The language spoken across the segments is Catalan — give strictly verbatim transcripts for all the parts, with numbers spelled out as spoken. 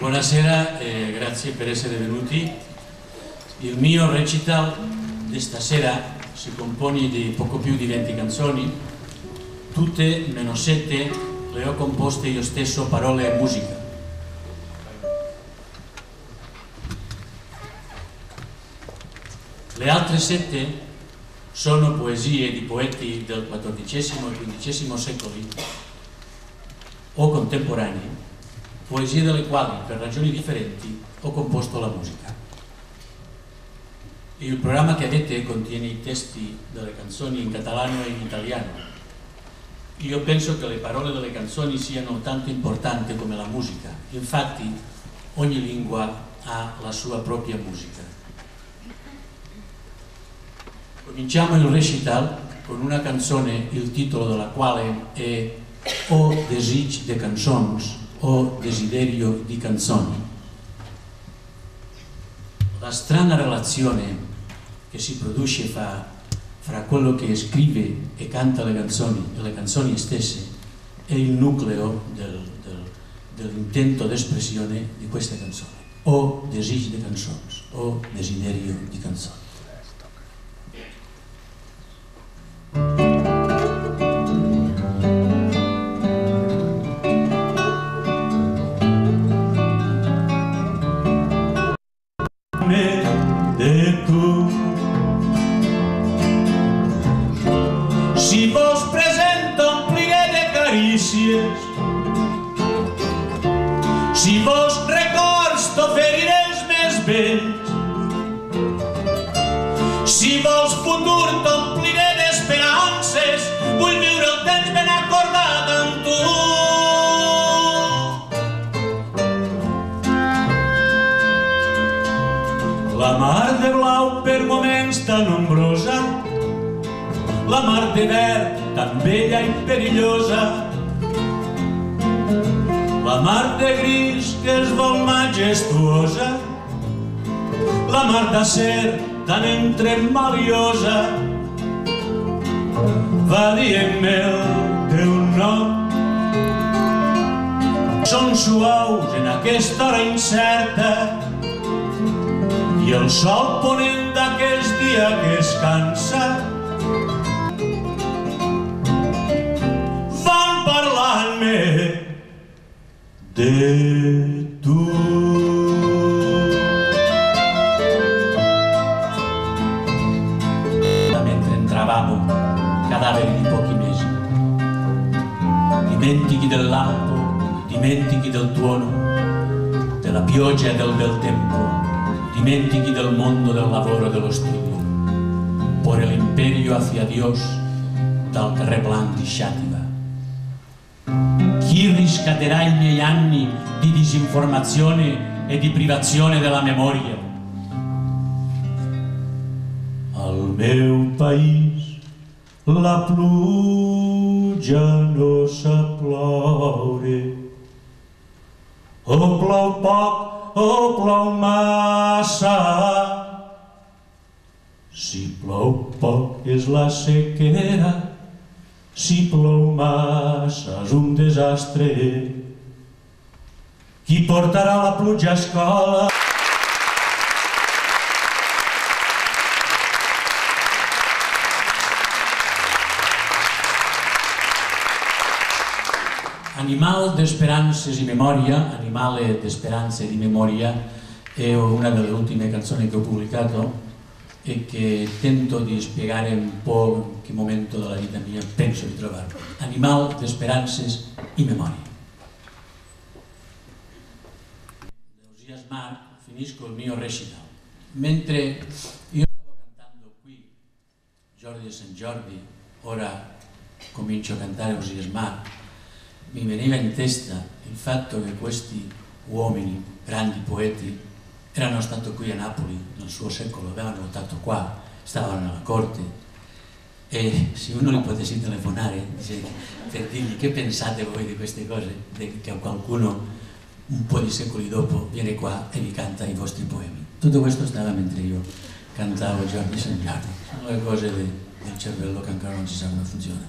Buonasera e grazie per essere venuti. Il mio recital di stasera si compone di poco più di venti canzoni, tutte meno sette le ho composte io stesso, parole e musica. Le altre sette sono poesie di poeti del quattordicesimo e quindicesimo secoli o contemporanei, poesie delle quali per ragioni differenti ho composto la musica. Il programma che avete contiene i testi delle canzoni in catalano e in italiano. Io penso che le parole delle canzoni siano tanto importanti come la musica, infatti ogni lingua ha la sua propria musica. Cominciamo il recital con una canzone, il titolo della quale è O desig de cançons, o desiderio di canzoni. La strana relazione che si produce fra, fra quello che scrive e canta le canzoni e le canzoni stesse è il nucleo del, del, dell'intento d'espressione di queste canzoni. O desig de cançons, o desiderio di canzoni. De tu, si vos presento ompliré de carícies, si vos records t'oferiré els més bells, si vols futur t'ompliré d'esperances, vull viure el temps ben acordat amb tu. La mar de blau per moments tan ombrosa, la mar de verd tan bella i perillosa, la mar de gris que es vol majestuosa, la mar d'acer tan entremaliosa, va dient-me el teu nom. Són suaus en aquesta hora incerta i el sol ponent d'aquest dia que es cansa van parlant-me de tu. Mentre entravamo, cadaveri di pochi mesi, dimentichi del lampo, dimentichi del tuono, della pioggia e del bel tempo, dimentichi del mondo del lavoro e dello studio, por el imperio hacia Dios dal carrer blanc di Xàtiva. Chi riscatterà i miei anni di disinformazione e di privazione della memoria? Al meu país la pluja no sap ploure, o plou poc o plou massa. Si plou poc és la sequera, si plou massa és un desastre. Qui portarà la pluja a escola? Animal de speranze e memoria, Animale de speranze e di memoria è una delle ultime canzoni che ho pubblicato e che tento di spiegare un po' in che momento della vita mia penso di trovarlo. Animal de speranze e memoria. Entusiasmar, finisco il mio recital. Mentre io stavo cantando qui Jordi de Sant Jordi, ora comincio a cantare Entusiasmar, mi veniva in testa il fatto che questi uomini, grandi poeti, erano stati qui a Napoli nel suo secolo, avevano votato qua, stavano nella corte e se uno li potesse telefonare dice, per dirgli che pensate voi di queste cose, che qualcuno un po' di secoli dopo viene qua e vi canta i vostri poemi. Tutto questo stava mentre io cantavo Jordi Sant Jordi, sono le cose de, del cervello che ancora non si sa come funziona.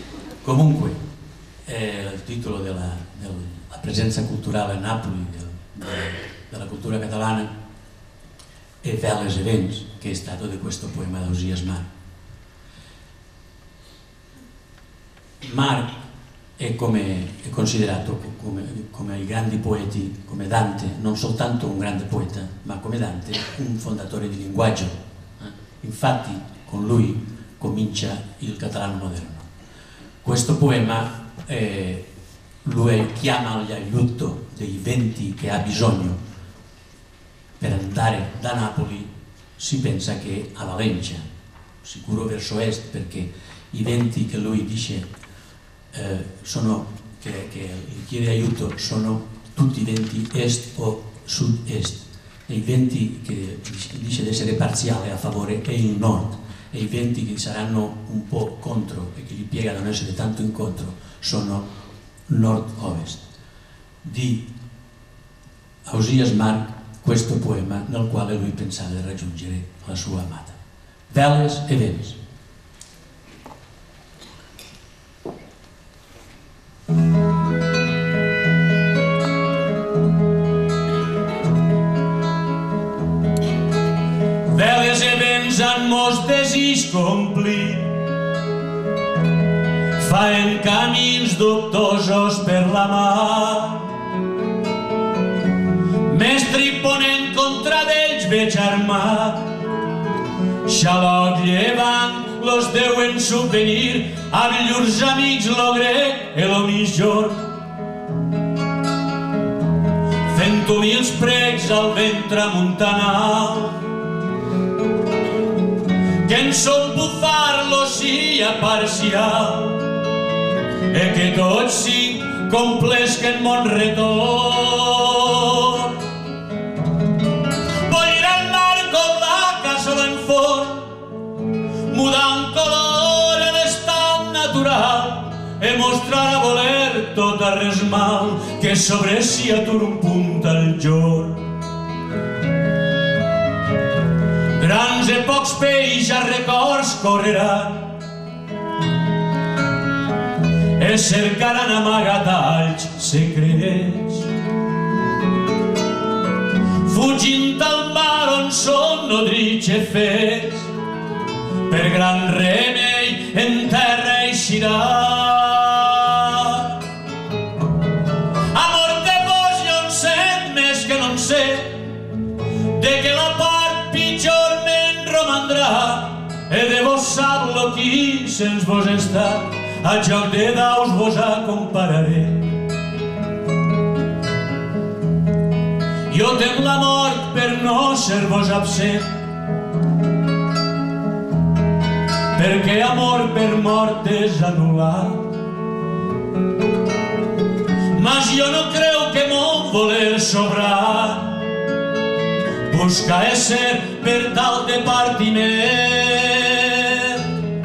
Comunque, Eh, il titolo della, della presenza culturale a Napoli del, della cultura catalana e Veles e Vents, che è stato di questo poema di Ausias March. March è, come, è considerato come, come i grandi poeti, come Dante, non soltanto un grande poeta, ma come Dante un fondatore di linguaggio. Infatti con lui comincia il catalano moderno. Questo poema eh, lui chiama l'aiuto dei venti che ha bisogno per andare da Napoli, si pensa che a Valencia, sicuro verso est, perché i venti che lui dice eh, sono, che, che gli chiede aiuto sono tutti venti est o sud-est, e i venti che dice di essere parziale a favore è il nord, e i venti che saranno un po' contro e che gli piega da non essere tanto incontro sono nord-ovest. Di Ausias March questo poema nel quale lui pensava di raggiungere la sua amata. Veles e Vents. Veles e vents han mos desig complir, faen camins dubtosos per la mar. Mestre i ponent contra d'ells veig armat, xaloc llevant los deuen subvenir a llurs amics lo grec e lo mitjor, fent humils pregs al vent tramuntanal, que en son bufar l'ocia parcial, e que tots cinc complesquen mon retorn. Bollir el mar com vaca sola en forn, mudant color en estat natural, e mostrar a voler tot a res mal, que sobre si atur un punt al jorn. Grans e pocs peix a records correran, e cercaran amagatalls secrets, fugint al mar on són nodrits e fets, per gran remei en terra eixirà. Amor de vos jo en sent més que no en sé, de que la part pitjor me'n romandrà, e de vos sap lo qui sens vos està, a joc de daus vos acompararé. Jo tem la mort per no ser-vos absent, perquè amor per mort és anul·lat. Mas jo no creu que mon voler sobrar busca ésser per tal de partiment.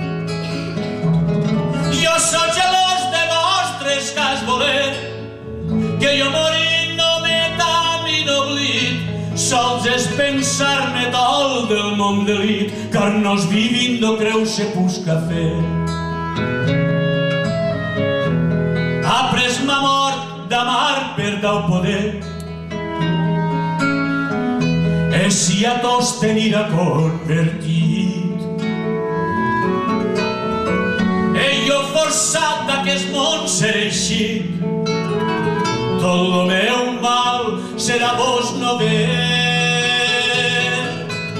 Jo soc gelós de vostres cas voler, que jo morint no m'he tan inoblit, sols és pensar-me tol del món delit, car nos vivindo creu se busca fer. Après ma mort d'amar per dau poder, e si a tos tenira convertit, e jo forçat d'aquest món ser eixit, tot lo meu mal serà vos no ver.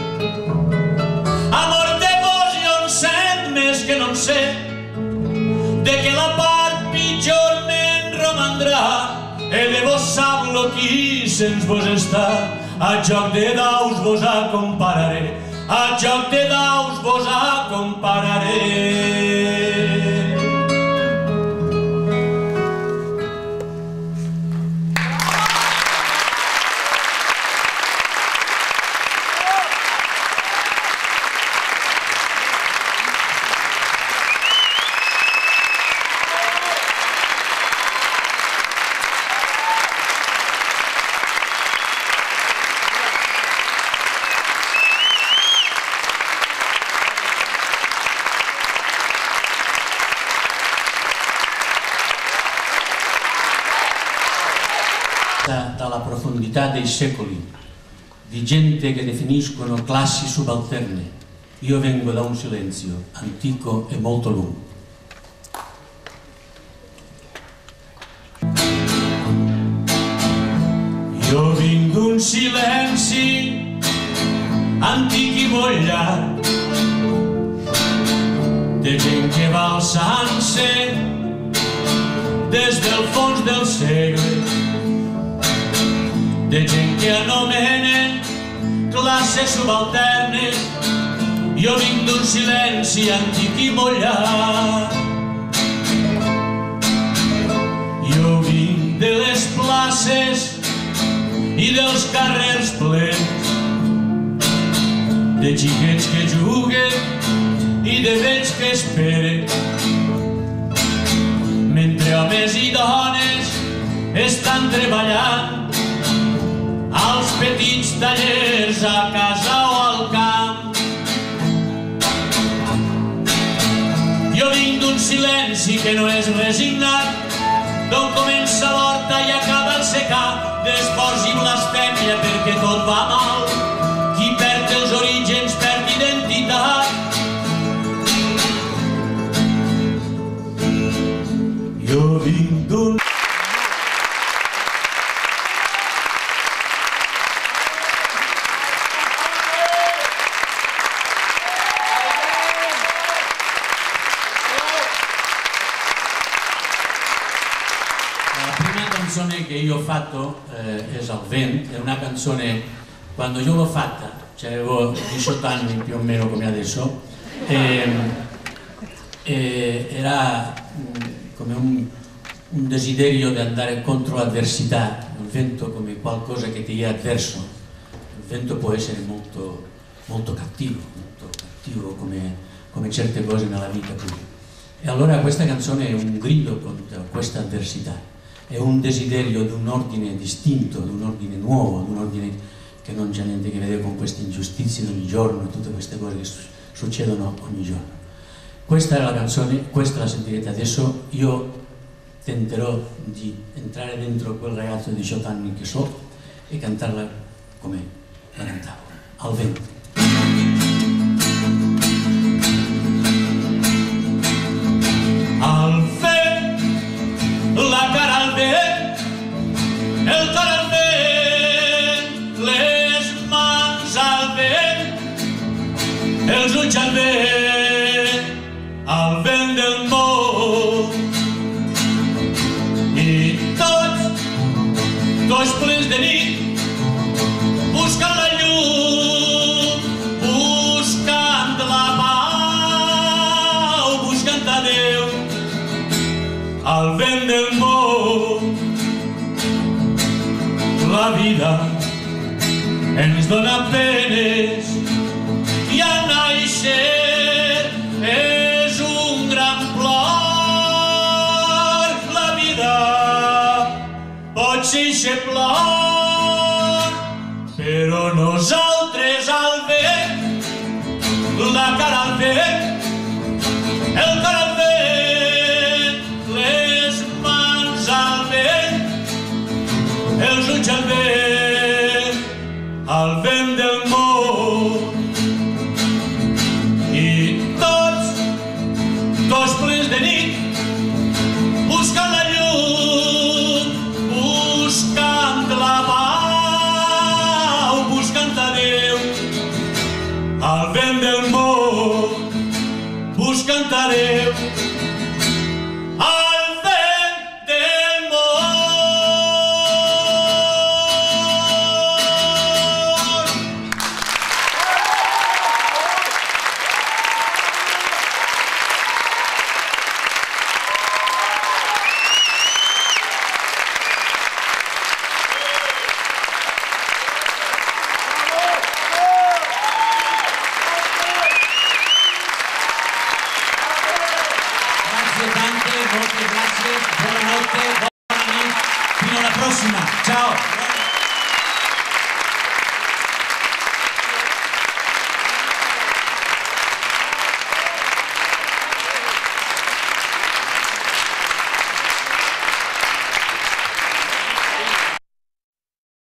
Amor de vos jo en sent més que no en sé, de que la part pitjor me'n romandrà, e de vos sap lo qui sens vos està, a joc de daus vos acompararé, a joc de daus vos acompararé. passa dalla profondità dei secoli, di gente che definiscono classi subalterne. Io vengo da un silenzio antico e molto lungo. Jo vinc d'un silenci antic i molt llarg, de gent que va alçant-se des del fons del segle, de gent que anomenen classes subalternes. Jo vinc d'un silenci antic i molt llarg. Jo vinc de les places i dels carrers plens, de xiquets que juguen i de vells que esperen, mentre homes i dones estan treballant als petits tallers a casa o al camp. Jo vinc d'un silenci que no és resignat, d'on comença l'horta i acaba el secà, d'esports i blasfèmia perquè tot va mal. Qui perd els orígens perd identitat. Jo vinc d'un... La canzone che io ho fatto eh, è Al vento, è una canzone, quando io l'ho fatta, cioè avevo diciotto anni più o meno come adesso, e, e era mh, come un, un desiderio di andare contro l'avversità, il vento come qualcosa che ti è avverso. Il vento può essere molto, molto cattivo, molto cattivo come, come certe cose nella vita qui. E allora questa canzone è un grido contro questa avversità. È un desiderio di un ordine distinto, di un ordine nuovo, di un ordine che non c'è niente a che vedere con queste ingiustizie di ogni giorno e tutte queste cose che succedono ogni giorno. Questa è la canzone, questa la sentirete adesso. Io tenterò di entrare dentro quel ragazzo di diciotto anni che so e cantarla come la cantavo, Al vento. Al vent, la cara al vent, el cor al vent, les mans al vent, els ulls al vent, al vent del món. I tots, tots plens de nit, buscant la llum, buscant la pau, buscant a Déu, al vent del món. La vida ens dona penes i al naixer és un gran plor. La vida pot ser eixe plor, però nosaltres al vent, la cara al vent,